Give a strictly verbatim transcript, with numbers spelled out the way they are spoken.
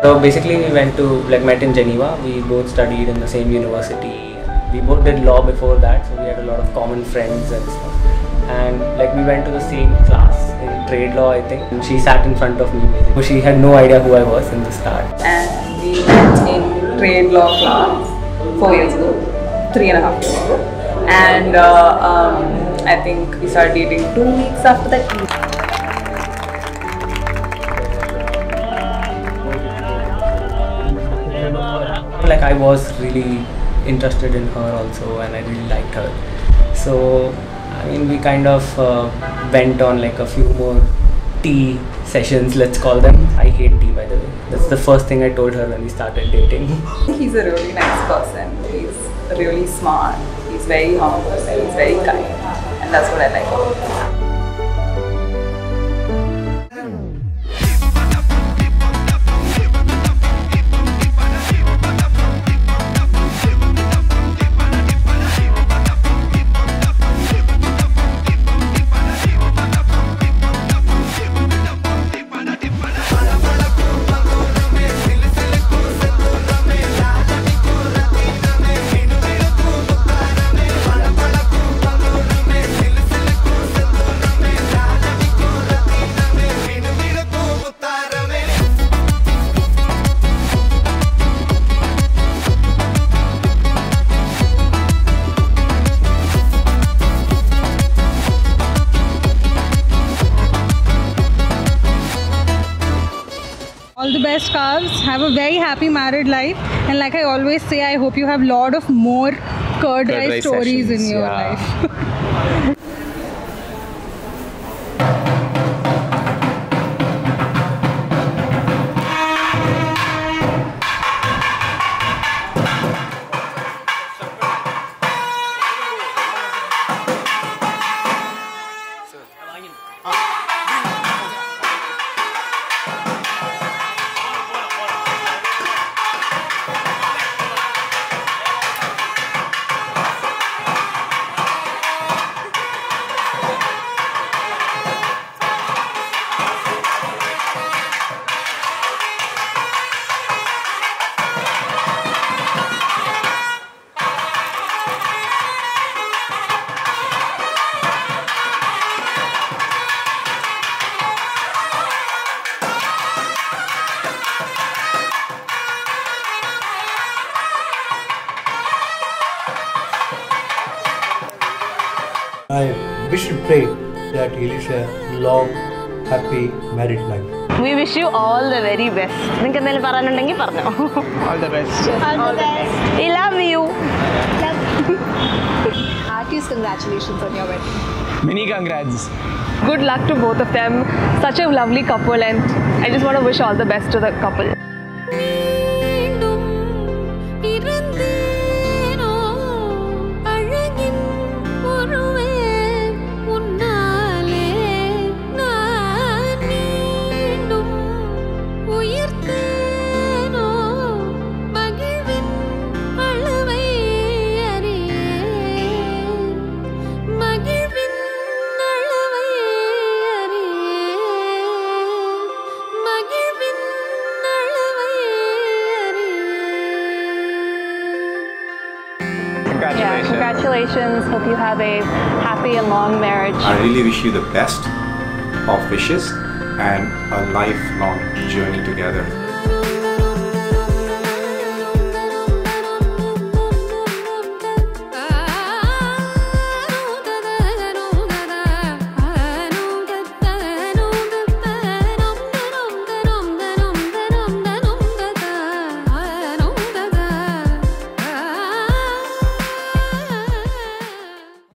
So basically we went to, like met in Geneva. We both studied in the same university. We both did law before that, so we had a lot of common friends and stuff. And like we went to the same class in trade law, I think. And she sat in front of me basically. So she had no idea who I was in the start. And we met in trade law class four years ago, three and a half years ago. And uh, um, I think we started dating two weeks after that. Like I was really interested in her also, and I really liked her. So I mean, we kind of uh, went on like a few more tea sessions, let's call them. I hate tea, by the way. That's the first thing I told her when we started dating. He's a really nice person. He's really smart. He's very humble and he's very kind, and that's what I like about him. All the best, Kaavs. Have a very happy married life, and like I always say, I hope you have a lot of more curd, curd rice, rice stories sessions, in your yeah. life. I wish and pray that he lives a long, happy married life. We wish you all the very best. All the best. All the best. We love you. Heartiest congratulations on your wedding. Many congrats. Good luck to both of them. Such a lovely couple, and I just want to wish all the best to the couple. Congratulations. Yeah, congratulations. Hope you have a happy and long marriage. I really wish you the best of wishes and a lifelong journey together.